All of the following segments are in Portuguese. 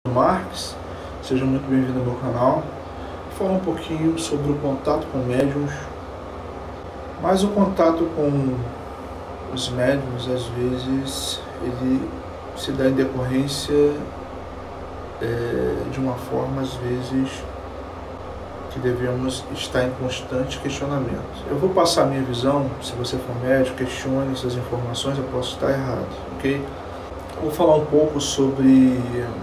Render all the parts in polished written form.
Marques, seja muito bem-vindo ao meu canal. Vou falar um pouquinho sobre o contato com médiuns, mas o contato com os médiuns, às vezes, ele se dá em decorrência de uma forma, às vezes, que devemos estar em constante questionamento. Eu vou passar a minha visão. Se você for médium, questione essas informações, eu posso estar errado, ok? Vou falar um pouco sobre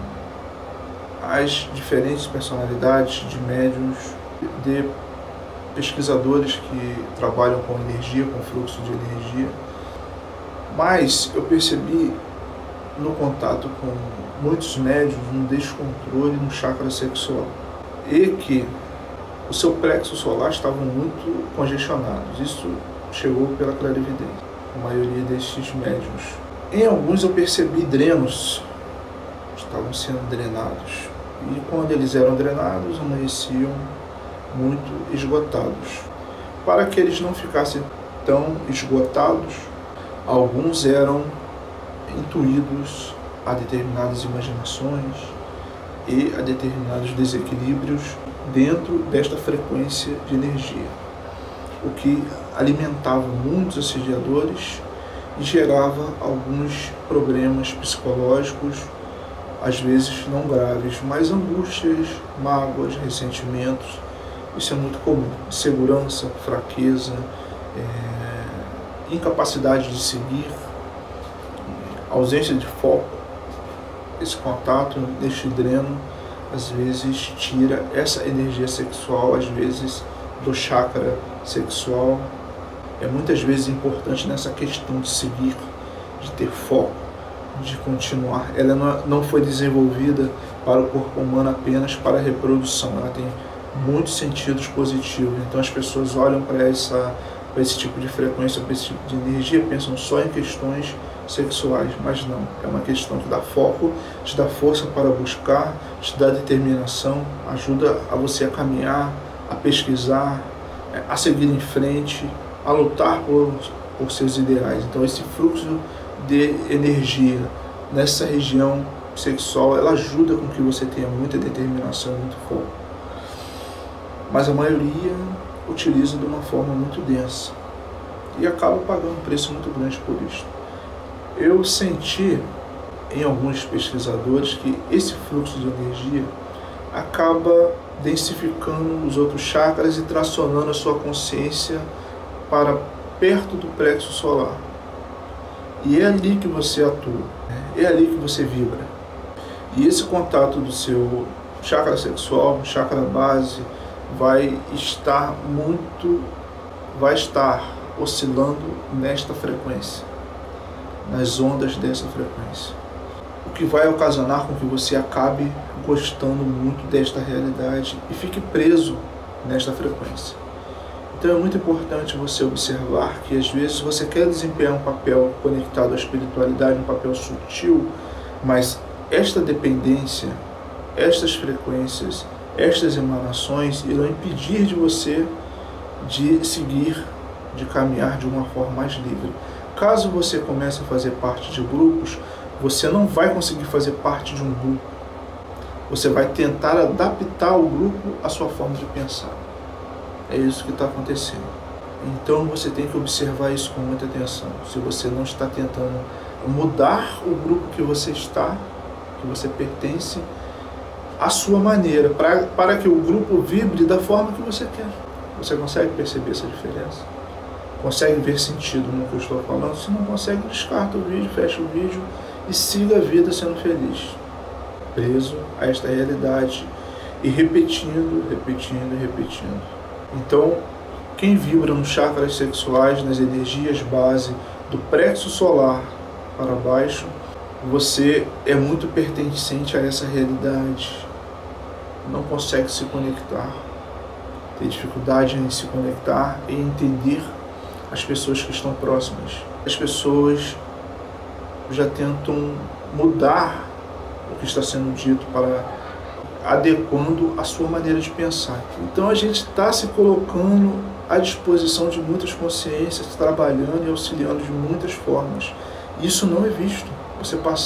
as diferentes personalidades de médiuns, de pesquisadores que trabalham com energia, com fluxo de energia. Mas eu percebi no contato com muitos médiuns um descontrole no chakra sexual e que o seu plexo solar estavam muito congestionados. Isso chegou pela clarividência, a maioria destes médiuns. Em alguns eu percebi drenos, estavam sendo drenados. E quando eles eram drenados, amanheciam muito esgotados. Para que eles não ficassem tão esgotados, alguns eram intuídos a determinadas imaginações e a determinados desequilíbrios dentro desta frequência de energia, o que alimentava muitos assediadores e gerava alguns problemas psicológicos, às vezes não graves, mas angústias, mágoas, ressentimentos. Isso é muito comum. Insegurança, fraqueza, incapacidade de seguir, ausência de foco. Esse contato deste dreno às vezes tira essa energia sexual, às vezes do chakra sexual. É muitas vezes importante nessa questão de seguir, de ter foco, de continuar. Ela não foi desenvolvida para o corpo humano apenas para a reprodução, ela tem muitos sentidos positivos. Então as pessoas olham para esse tipo de frequência, para esse tipo de energia, pensam só em questões sexuais, mas não. É uma questão que dá foco, te dá força para buscar, te dá determinação, ajuda a você a caminhar, a pesquisar, a seguir em frente, a lutar por seus ideais. Então esse fluxo de energia nessa região sexual, ela ajuda com que você tenha muita determinação, muito foco. Mas a maioria utiliza de uma forma muito densa e acaba pagando um preço muito grande por isso. Eu senti em alguns pesquisadores que esse fluxo de energia acaba densificando os outros chakras e tracionando a sua consciência para perto do plexo solar. E é ali que você atua, é ali que você vibra. E esse contato do seu chakra sexual, chakra base, vai estar oscilando nesta frequência, nas ondas dessa frequência, o que vai ocasionar com que você acabe gostando muito desta realidade e fique preso nesta frequência. Então é muito importante você observar que às vezes você quer desempenhar um papel conectado à espiritualidade, um papel sutil, mas esta dependência, estas frequências, estas emanações irão impedir de você de seguir, de caminhar de uma forma mais livre. Caso você comece a fazer parte de grupos, você não vai conseguir fazer parte de um grupo. Você vai tentar adaptar o grupo à sua forma de pensar. É isso que está acontecendo. Então você tem que observar isso com muita atenção. Se você não está tentando mudar o grupo que você está, que você pertence, à sua maneira, para que o grupo vibre da forma que você quer. Você consegue perceber essa diferença? Consegue ver sentido no que eu estou falando? Se não consegue, descarta o vídeo, fecha o vídeo e siga a vida sendo feliz, preso a esta realidade e repetindo. Então, quem vibra nos chakras sexuais, nas energias base do plexo solar para baixo, você é muito pertencente a essa realidade, não consegue se conectar, tem dificuldade em se conectar e entender as pessoas que estão próximas. As pessoas já tentam mudar o que está sendo dito para adequando a sua maneira de pensar. Então a gente está se colocando à disposição de muitas consciências, trabalhando e auxiliando de muitas formas. Isso não é visto. Você passar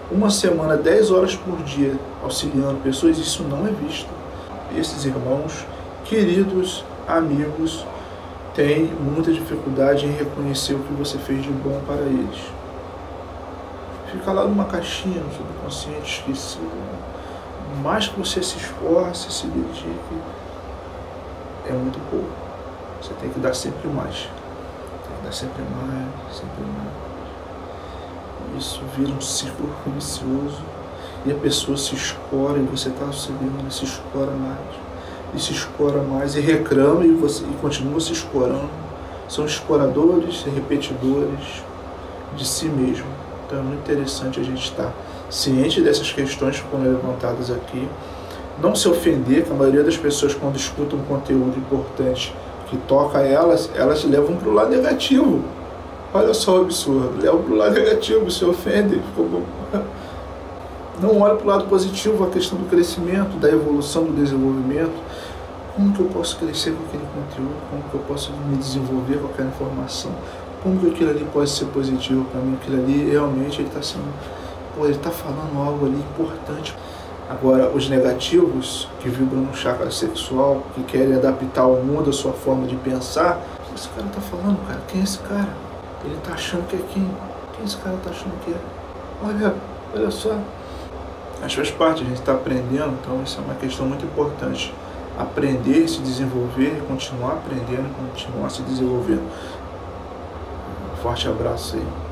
uma semana, 10 horas por dia, auxiliando pessoas, isso não é visto. Esses irmãos, queridos, amigos, têm muita dificuldade em reconhecer o que você fez de bom para eles. Fica lá numa caixinha, no subconsciente, esquecido. Mais que você se esforce, se dedique, é muito pouco. Você tem que dar sempre mais. Tem que dar sempre mais, sempre mais. Isso vira um círculo vicioso e a pessoa se escora e você está auxiliando, e se escora mais, e se escora mais, e reclama e continua se escorando. São escoradores e repetidores de si mesmo. Então é muito interessante a gente estar ciente dessas questões que foram levantadas aqui. Não se ofender, que a maioria das pessoas, quando escutam um conteúdo importante que toca elas levam para o lado negativo. Olha só o absurdo, levam para o lado negativo, se ofendem. Não olha para o lado positivo, a questão do crescimento, da evolução, do desenvolvimento. Como que eu posso crescer com aquele conteúdo? Como que eu posso me desenvolver com aquela informação? Como que aquilo ali pode ser positivo para mim? Aquilo ali realmente ele está sendo, ele está falando algo ali importante. Agora, os negativos que vibram no chakra sexual, que querem adaptar ao mundo a sua forma de pensar, o que esse cara está falando, cara? Quem é esse cara? Ele está achando que é quem? Quem esse cara está achando que é? Olha só. Mas faz parte, a gente está aprendendo, então isso é uma questão muito importante. Aprender, se desenvolver, continuar aprendendo, continuar se desenvolvendo. Um forte abraço aí.